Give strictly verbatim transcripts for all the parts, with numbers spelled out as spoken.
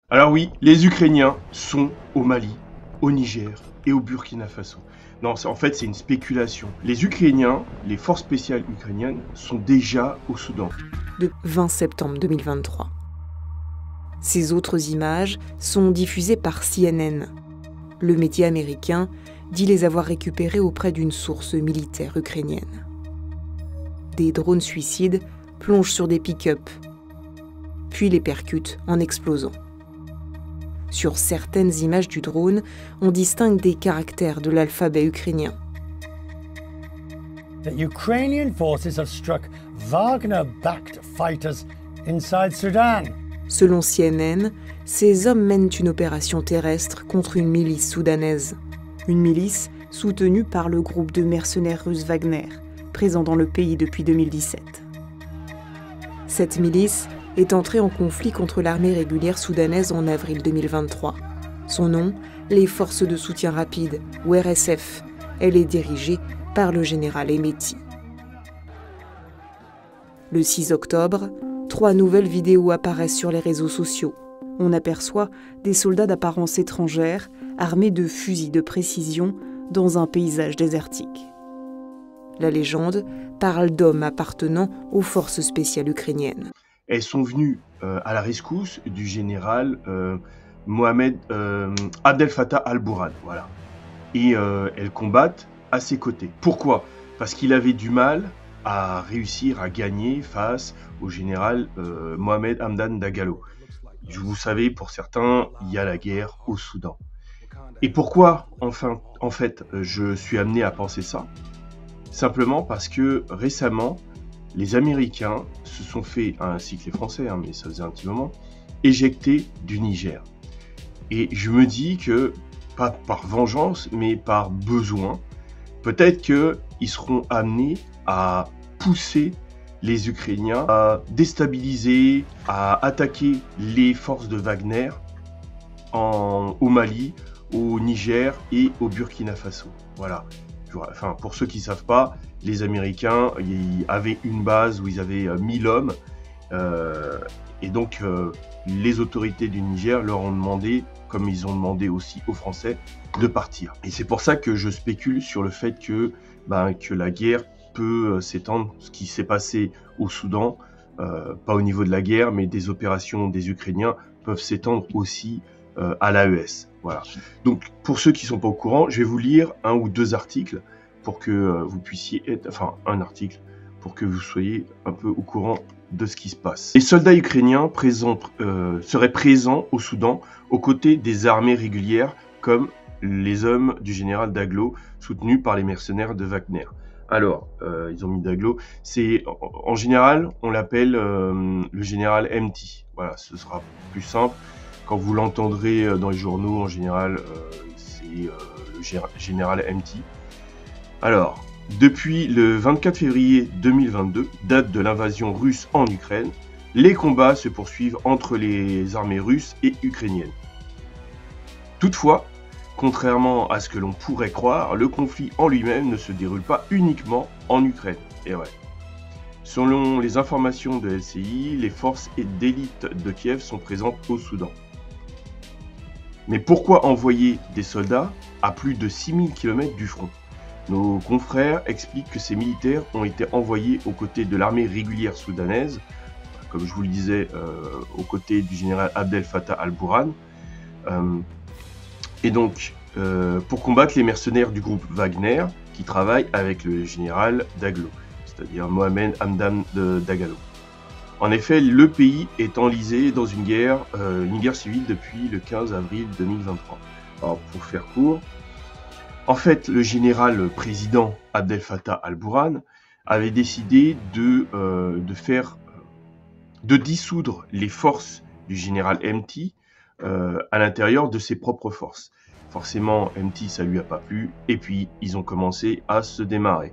Alors oui, les Ukrainiens sont au Mali, au Niger et au Burkina Faso. Non, en fait, c'est une spéculation. Les Ukrainiens, les forces spéciales ukrainiennes, sont déjà au Soudan. De vingt septembre deux mille vingt-trois. Ces autres images sont diffusées par C N N. Le média américain dit les avoir récupérées auprès d'une source militaire ukrainienne. Des drones suicides plongent sur des pick-up, puis les percutent en explosant. Sur certaines images du drone, on distingue des caractères de l'alphabet ukrainien. The Ukrainian forces have struck Wagner-backed fighters inside Sudan. Selon C N N, ces hommes mènent une opération terrestre contre une milice soudanaise. Une milice soutenue par le groupe de mercenaires russes Wagner, présent dans le pays depuis deux mille dix-sept. Cette milice est entrée en conflit contre l'armée régulière soudanaise en avril deux mille vingt-trois. Son nom, les Forces de soutien rapide, ou R S F. Elle est dirigée par le général Hemeti. Le six octobre, trois nouvelles vidéos apparaissent sur les réseaux sociaux. On aperçoit des soldats d'apparence étrangère, armés de fusils de précision, dans un paysage désertique. La légende parle d'hommes appartenant aux forces spéciales ukrainiennes. Elles sont venues euh, à la rescousse du général euh, Mohamed euh, Abdel Fattah al-Burhan. Voilà. Et euh, elles combattent à ses côtés. Pourquoi? Parce qu'il avait du mal à réussir à gagner face au général euh, Mohamed Hamdan Dagalo. Vous savez, pour certains, il y a la guerre au Soudan. Et pourquoi, enfin, en fait, je suis amené à penser ça? Simplement parce que récemment, les Américains se sont fait, ainsi que les Français, hein, mais ça faisait un petit moment, éjecter du Niger. Et je me dis que, pas par vengeance, mais par besoin, peut-être qu'ils seront amenés à pousser les Ukrainiens à déstabiliser, à attaquer les forces de Wagner en, au Mali, au Niger et au Burkina Faso. Voilà. Enfin, pour ceux qui ne savent pas, les Américains ils avaient une base où ils avaient mille hommes. Euh, et donc, euh, les autorités du Niger leur ont demandé, comme ils ont demandé aussi aux Français, de partir. Et c'est pour ça que je spécule sur le fait que, ben, que la guerre peut s'étendre, ce qui s'est passé au Soudan, euh, pas au niveau de la guerre, mais des opérations des Ukrainiens peuvent s'étendre aussi euh, à l'A E S. Voilà. Donc, pour ceux qui ne sont pas au courant, je vais vous lire un ou deux articles pour que euh, vous puissiez être, enfin, un article pour que vous soyez un peu au courant de ce qui se passe. Les soldats ukrainiens présents, euh, seraient présents au Soudan aux côtés des armées régulières comme les hommes du général Daglo soutenus par les mercenaires de Wagner. Alors, euh, ils ont mis Daglo, c'est en, en général, on l'appelle euh, le général Hemeti. Voilà, ce sera plus simple. Quand vous l'entendrez dans les journaux, en général, euh, c'est euh, le général Hemeti. Alors, depuis le vingt-quatre février deux mille vingt-deux, date de l'invasion russe en Ukraine, les combats se poursuivent entre les armées russes et ukrainiennes. Toutefois, contrairement à ce que l'on pourrait croire, le conflit en lui-même ne se déroule pas uniquement en Ukraine. Et ouais. Selon les informations de L C I, les forces d'élite de Kiev sont présentes au Soudan. Mais pourquoi envoyer des soldats à plus de six mille kilomètres du front? Nos confrères expliquent que ces militaires ont été envoyés aux côtés de l'armée régulière soudanaise, comme je vous le disais, euh, aux côtés du général Abdel Fattah al-Burhan, euh, et donc euh, pour combattre les mercenaires du groupe Wagner qui travaillent avec le général Daglo, c'est-à-dire Mohamed Hamdan Dagalo. En effet, le pays est enlisé dans une guerre, euh, une guerre civile depuis le quinze avril deux mille vingt-trois. Alors, pour faire court, en fait, le général président Abdel Fattah al-Burhan avait décidé de, euh, de faire, de dissoudre les forces du général Hemeti euh, à l'intérieur de ses propres forces. Forcément, Hemeti, ça lui a pas plu, et puis ils ont commencé à se démarrer.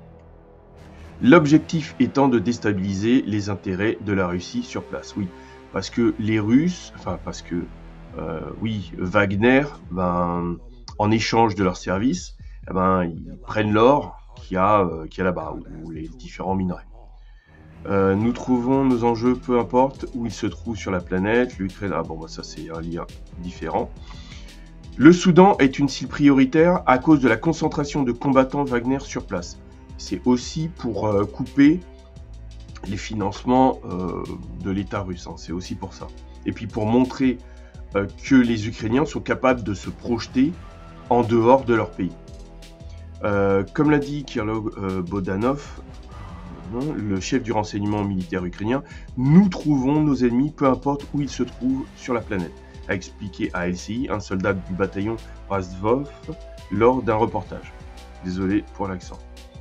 L'objectif étant de déstabiliser les intérêts de la Russie sur place, oui. Parce que les Russes, enfin parce que, euh, oui, Wagner, ben, en échange de leurs services, eh ben, ils prennent l'or qu'il y a, euh, qu'il y a là-bas, ou les différents minerais. Euh, nous trouvons nos enjeux, peu importe où ils se trouvent sur la planète. L'Ukraine, ah bon, bah ça c'est un lien différent. Le Soudan est une cible prioritaire à cause de la concentration de combattants Wagner sur place. C'est aussi pour euh, couper les financements euh, de l'État russe, hein. C'est aussi pour ça. Et puis pour montrer euh, que les Ukrainiens sont capables de se projeter en dehors de leur pays. Euh, comme l'a dit Kirlo euh, Bodanov, le chef du renseignement militaire ukrainien, nous trouvons nos ennemis peu importe où ils se trouvent sur la planète, a expliqué à L C I un soldat du bataillon Razvov lors d'un reportage. Désolé pour l'accent.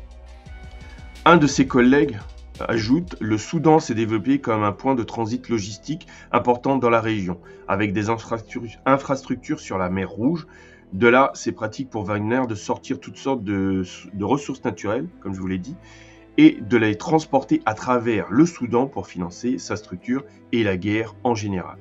Un de ses collègues ajoute, le Soudan s'est développé comme un point de transit logistique important dans la région, avec des infrastructures, infrastructures sur la mer Rouge. De là, c'est pratique pour Wagner de sortir toutes sortes de, de ressources naturelles, comme je vous l'ai dit, et de les transporter à travers le Soudan pour financer sa structure et la guerre en général.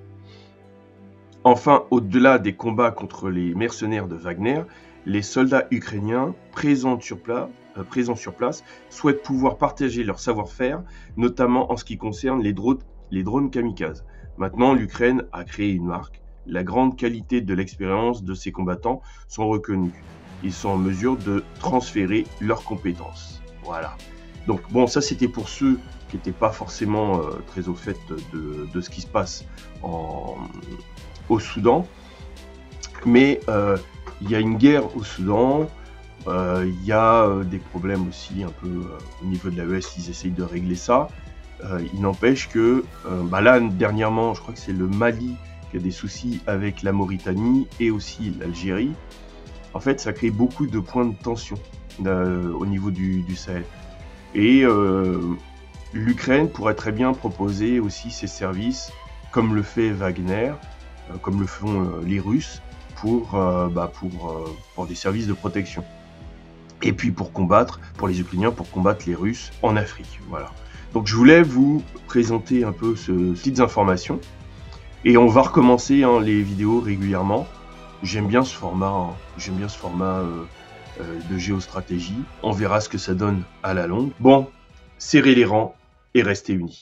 Enfin, au-delà des combats contre les mercenaires de Wagner, les soldats ukrainiens présents sur place, euh, présents sur place souhaitent pouvoir partager leur savoir-faire, notamment en ce qui concerne les drones, les drones kamikazes. Maintenant, l'Ukraine a créé une marque. La grande qualité de l'expérience de ces combattants sont reconnus. Ils sont en mesure de transférer leurs compétences. Voilà. Donc bon, ça c'était pour ceux qui n'étaient pas forcément euh, très au fait de, de ce qui se passe en, au Soudan. Mais euh, il y a une guerre au Soudan, euh, il y a euh, des problèmes aussi un peu euh, au niveau de l'A E S, ils essayent de régler ça. Euh, il n'empêche que euh, bah là, dernièrement, je crois que c'est le Mali qui a des soucis avec la Mauritanie et aussi l'Algérie. En fait, ça crée beaucoup de points de tension euh, au niveau du, du Sahel. Et euh, l'Ukraine pourrait très bien proposer aussi ses services, comme le fait Wagner, euh, comme le font euh, les Russes, pour, euh, bah, pour, euh, pour des services de protection. Et puis pour combattre, pour les Ukrainiens, pour combattre les Russes en Afrique. Voilà. Donc je voulais vous présenter un peu ce, ces petites informations. Et on va recommencer hein, les vidéos régulièrement. J'aime bien ce format, hein. J'aime bien ce format euh, euh, de géostratégie. On verra ce que ça donne à la longue. Bon, serrez les rangs et restez unis.